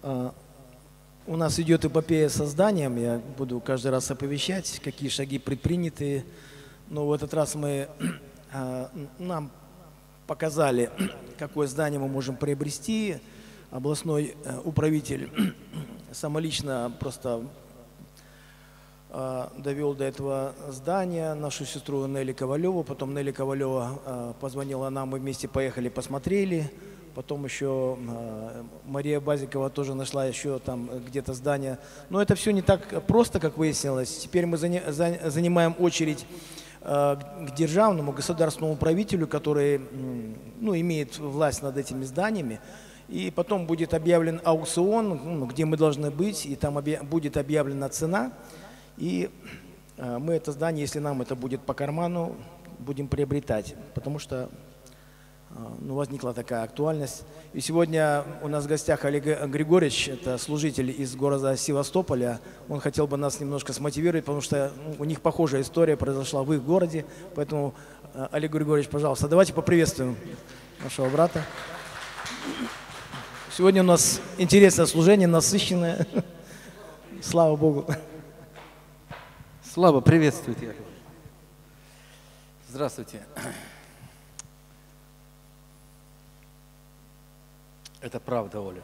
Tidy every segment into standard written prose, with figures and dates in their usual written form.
А, У нас идет эпопея с созданием. Я буду каждый раз оповещать, какие шаги предприняты. Но в этот раз нам показали, какое здание мы можем приобрести. Областной управитель самолично просто довел до этого здания нашу сестру Нелли Ковалеву. Потом Нелли Ковалева позвонила нам, мы вместе поехали, посмотрели. Потом еще Мария Базикова тоже нашла еще там где-то здание. Но это все не так просто, как выяснилось. Теперь мы занимаем очередь к державному государственному правителю, который имеет власть над этими зданиями. И потом будет объявлен аукцион, где мы должны быть, и там будет объявлена цена. И мы это здание, если нам это будет по карману, будем приобретать, потому что возникла такая актуальность. И сегодня у нас в гостях Олег Григорьевич, это служитель из города Севастополя. Он хотел бы нас немножко смотивировать, потому что у них похожая история произошла в их городе. Поэтому, Олег Григорьевич, пожалуйста, давайте поприветствуем нашего брата. Сегодня у нас интересное служение, насыщенное. Слава Богу. Слава, приветствую тебя. Здравствуйте. Это правда, Оля.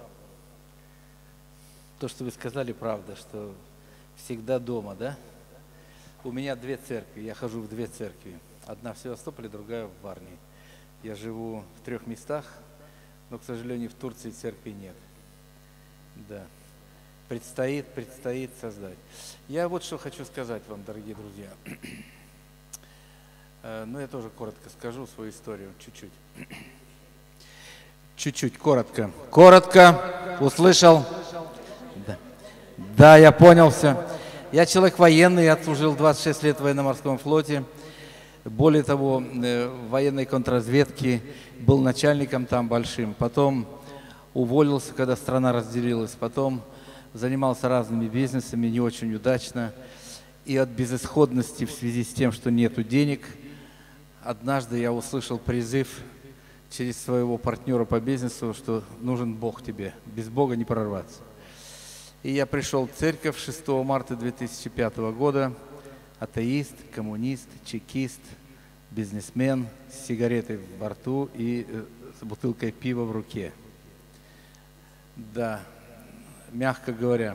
То, что вы сказали, правда, что всегда дома, да? У меня две церкви, я хожу в две церкви. Одна в Севастополе, другая в Варне. Я живу в 3 местах, но, к сожалению, в Турции церкви нет. Да. Предстоит создать. Я вот что хочу сказать вам, дорогие друзья. Я тоже коротко скажу свою историю, чуть-чуть. Чуть-чуть, коротко. Коротко, услышал? Да, я понял все. Я человек военный, я отслужил 26 лет в военно-морском флоте. Более того, в военной контрразведке был начальником там большим. Потом уволился, когда страна разделилась. Потом занимался разными бизнесами, не очень удачно. И от безысходности в связи с тем, что нету денег, однажды я услышал призыв через своего партнера по бизнесу, что нужен Бог тебе, без Бога не прорваться. И я пришел в церковь 6 марта 2005 года, атеист, коммунист, чекист, бизнесмен, с сигаретой во рту и с бутылкой пива в руке. Да, мягко говоря.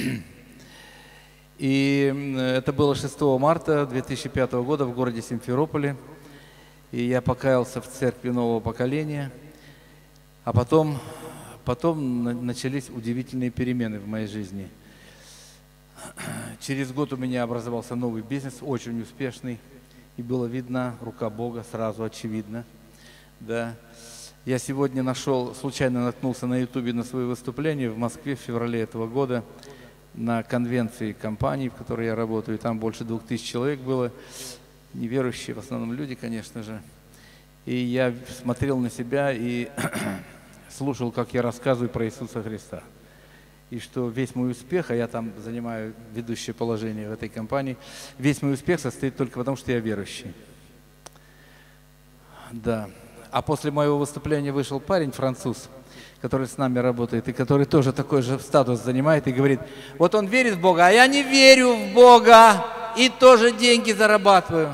И это было 6 марта 2005 года в городе Симферополе. И я покаялся в церкви нового поколения. А потом начались удивительные перемены в моей жизни. Через год у меня образовался новый бизнес, очень успешный. И было видно рука Бога, сразу очевидно. Да. Я сегодня случайно наткнулся на Ютубе на свое выступление в Москве в феврале этого года на конвенции компании, в которой я работаю. Там больше 2000 человек было. Неверующие, в основном люди, конечно же. И я смотрел на себя и слушал, как я рассказываю про Иисуса Христа. И что весь мой успех, а я там занимаю ведущее положение в этой компании, весь мой успех состоит только потому, что я верующий. Да. А после моего выступления вышел парень, француз, который с нами работает, и который тоже такой же статус занимает, и говорит, вот он верит в Бога, а я не верю в Бога, и тоже деньги зарабатываю.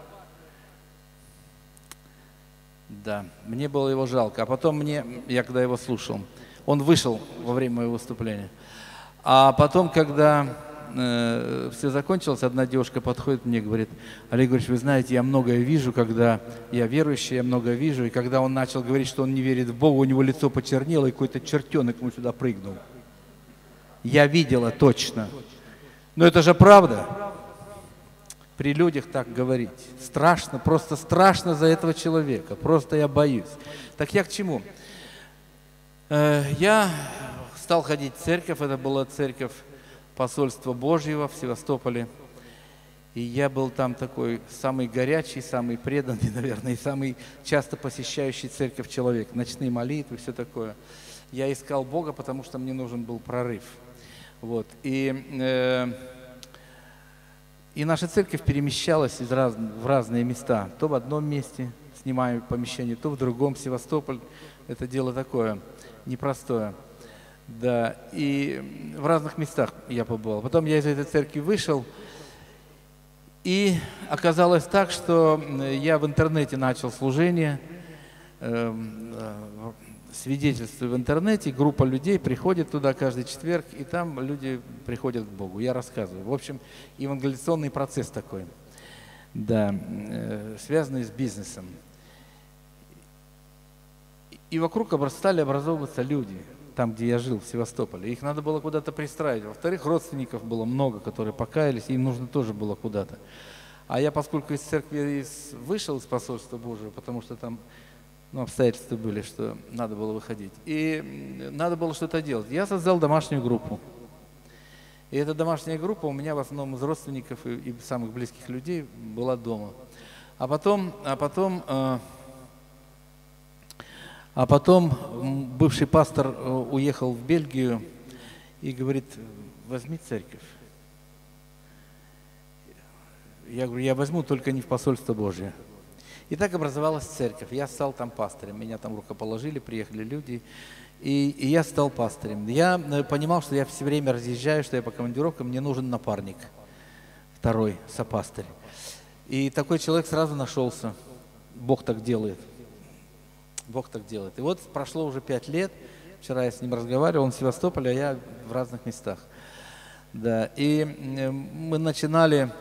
Да, мне было его жалко. А потом я когда его слушал, он вышел во время моего выступления. А потом, когда все закончилось, одна девушка подходит мне и говорит, Олег Григорьевич, вы знаете, я многое вижу, когда я верующий, я многое вижу. И когда он начал говорить, что он не верит в Бога, у него лицо почернело, и какой-то чертенок ему сюда прыгнул. Я видела точно. Но это же правда. При людях так говорить. Страшно, просто страшно за этого человека. Просто я боюсь. Так я к чему? Я стал ходить в церковь. Это была церковь посольства Божьего в Севастополе. И я был там такой самый горячий, самый преданный, наверное, и самый часто посещающий церковь человек. Ночные молитвы, все такое. Я искал Бога, потому что мне нужен был прорыв. Вот. И наша церковь перемещалась в разные места. То в одном месте снимаю помещение, то в другом. Севастополь – это дело такое непростое. Да, и в разных местах я побывал. Потом я из этой церкви вышел, и оказалось так, что я в интернете начал служение, свидетельствую в интернете, группа людей приходит туда каждый четверг, и там люди приходят к Богу. Я рассказываю. В общем, евангелиционный процесс такой, да, связанный с бизнесом. И вокруг стали образовываться люди, там, где я жил, в Севастополе. Их надо было куда-то пристраивать. Во-вторых, родственников было много, которые покаялись, и им нужно тоже было куда-то. А я, поскольку из церкви вышел из посольства Божьего, потому что там обстоятельства были, что надо было выходить, и надо было что-то делать, я создал домашнюю группу. И эта домашняя группа у меня в основном из родственников и самых близких людей была дома. А потом бывший пастор уехал в Бельгию и говорит: возьми церковь. Я говорю: я возьму, только не в посольство Божие. И так образовалась церковь. Я стал там пастырем. Меня там рукоположили, приехали люди, и я стал пастырем. Я понимал, что я все время разъезжаю, что я по командировкам, мне нужен напарник, второй сопастырь. И такой человек сразу нашелся. Бог так делает. Бог так делает. И вот прошло уже 5 лет, вчера я с ним разговаривал, он в Севастополе, а я в разных местах. Да, и мы начинали,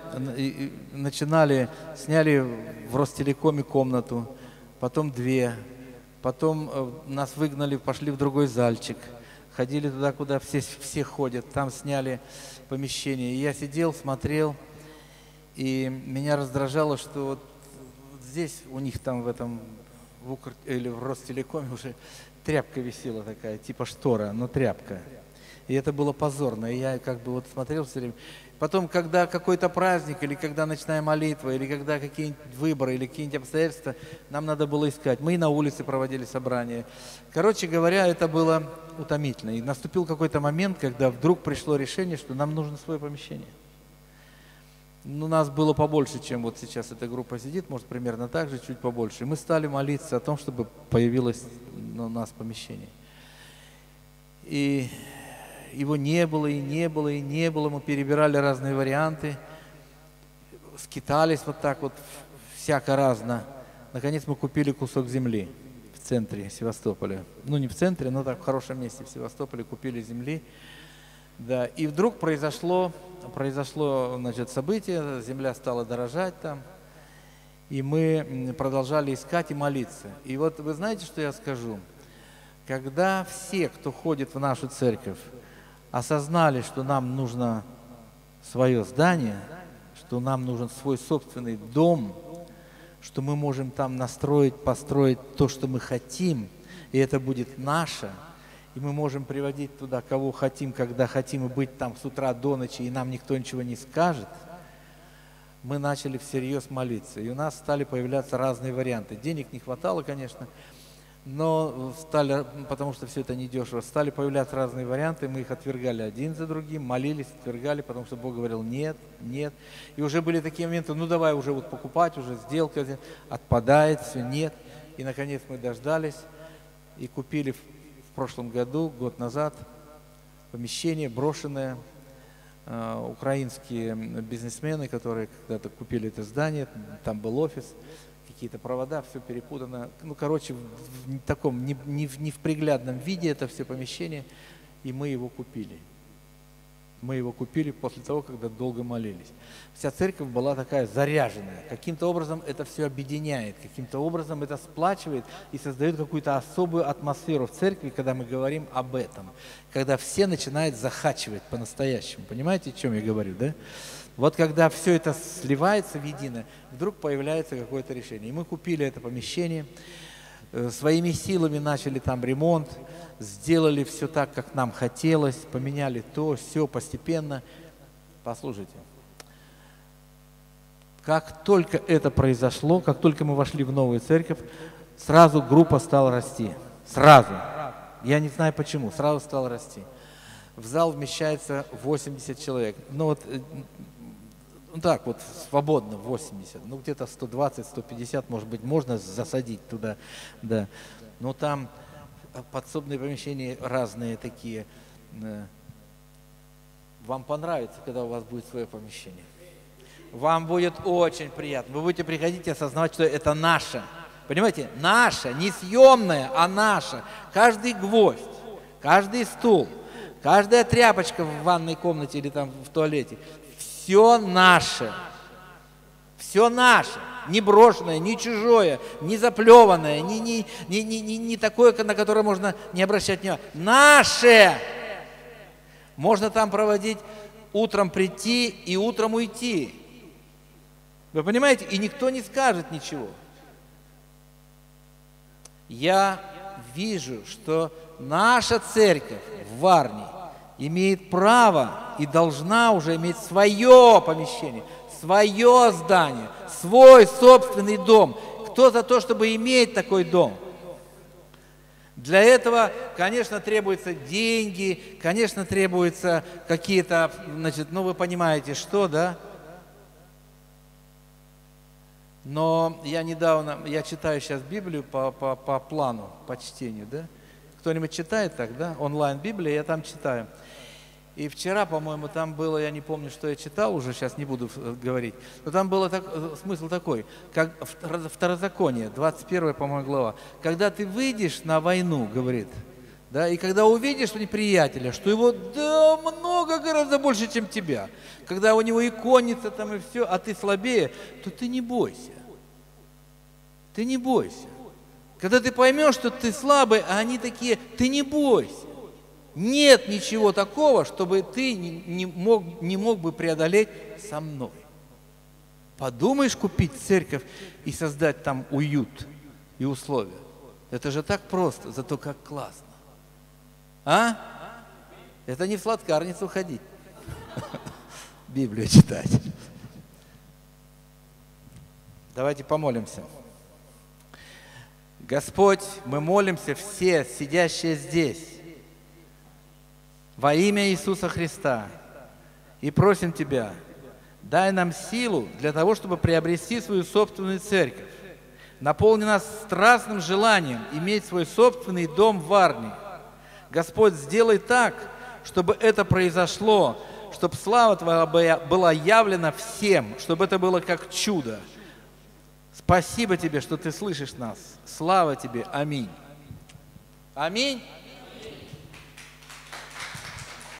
сняли в Ростелекоме комнату, потом 2, потом нас выгнали, пошли в другой зальчик, ходили туда, куда все ходят, там сняли помещение. И я сидел, смотрел, и меня раздражало, что вот здесь у них там в Ростелекоме уже тряпка висела такая, типа штора, но тряпка. И это было позорно. И я как бы вот смотрел все время. Потом, когда какой-то праздник, или когда ночная молитва, или когда какие-нибудь выборы, или какие-нибудь обстоятельства, нам надо было искать. Мы и на улице проводили собрания. Короче говоря, это было утомительно. И наступил какой-то момент, когда вдруг пришло решение, что нам нужно свое помещение. Ну, нас было побольше, чем вот сейчас эта группа сидит, может, примерно так же, чуть побольше. И мы стали молиться о том, чтобы появилось у нас помещение. И его не было, и не было, и не было. Мы перебирали разные варианты, скитались вот так вот, всяко разно. Наконец мы купили кусок земли в центре Севастополя. Ну, не в центре, но так в хорошем месте в Севастополе купили земли. Да, и вдруг произошло, значит, событие, земля стала дорожать там, и мы продолжали искать и молиться. И вот вы знаете, что я скажу? Когда все, кто ходит в нашу церковь, осознали, что нам нужно свое здание, что нам нужен свой собственный дом, что мы можем там построить то, что мы хотим, и это будет наше, и мы можем приводить туда, кого хотим, когда хотим, и быть там с утра до ночи, и нам никто ничего не скажет, мы начали всерьез молиться. И у нас стали появляться разные варианты. Денег не хватало, конечно, но потому что все это недешево, стали появляться разные варианты, мы их отвергали один за другим, молились, отвергали, потому что Бог говорил: нет, нет. И уже были такие моменты: ну давай уже вот покупать, уже сделка отпадает, все, нет. И наконец мы дождались и купили в прошлом году, год назад, помещение брошенное. Украинские бизнесмены, которые когда-то купили это здание, там был офис, какие-то провода, все перепутано. Ну, короче, в таком не в приглядном виде это все помещение, и мы его купили. Мы его купили после того, когда долго молились. Вся церковь была такая заряженная. Каким-то образом это все объединяет, каким-то образом это сплачивает и создает какую-то особую атмосферу в церкви, когда мы говорим об этом. Когда все начинают захачивать по-настоящему. Понимаете, о чем я говорю, да? Вот когда все это сливается в едино, вдруг появляется какое-то решение. И мы купили это помещение, своими силами начали там ремонт, сделали все так, как нам хотелось, поменяли то, все постепенно. Послушайте, как только это произошло, как только мы вошли в новую церковь, сразу группа стала расти. Сразу. Я не знаю почему, сразу стала расти. В зал вмещается 80 человек. Ну вот, ну так вот, свободно 80, ну где-то 120, 150, может быть, можно засадить туда, да. Но там подсобные помещения разные такие. Вам понравится, когда у вас будет свое помещение. Вам будет очень приятно. Вы будете приходить и осознавать, что это наше. Понимаете? Наше, не съемное, а наше. Каждый гвоздь, каждый стул, каждая тряпочка в ванной комнате или там в туалете. Все наше. Все наше. Не брошенное, не чужое, не заплеванное, не такое, на которое можно не обращать внимания. Наше! Можно там проводить, утром прийти и утром уйти. Вы понимаете? И никто не скажет ничего. Я вижу, что наша церковь в Варне имеет право и должна уже иметь свое помещение, свое здание, свой собственный дом. Кто за то, чтобы иметь такой дом? Для этого, конечно, требуются деньги, конечно, требуются какие-то, значит, ну вы понимаете, что, да? Но я читаю сейчас Библию по плану, по чтению, да? Кто-нибудь читает так, да? Онлайн-Библия, я там читаю. И вчера, по-моему, там было, я не помню, что я читал, уже сейчас не буду говорить, но там был смысл такой, как Второзаконие, 21, по-моему, глава. Когда ты выйдешь на войну, говорит, да, и когда увидишь неприятеля, что его, да, много гораздо больше, чем тебя, когда у него и конница там, и все, а ты слабее, то ты не бойся. Ты не бойся. Когда ты поймешь, что ты слабый, а они такие, ты не бойся. Нет ничего такого, чтобы ты не мог бы преодолеть со мной. Подумаешь купить церковь и создать там уют и условия. Это же так просто, зато как классно. А? Это не в сладкарницу ходить, Библию читать. Давайте помолимся. Господь, мы молимся все, сидящие здесь, во имя Иисуса Христа, и просим Тебя, дай нам силу для того, чтобы приобрести свою собственную церковь. Наполни нас страстным желанием иметь свой собственный дом в Варне. Господь, сделай так, чтобы это произошло, чтобы слава Твоя была явлена всем, чтобы это было как чудо. Спасибо Тебе, что Ты слышишь нас. Слава Тебе. Аминь. Аминь.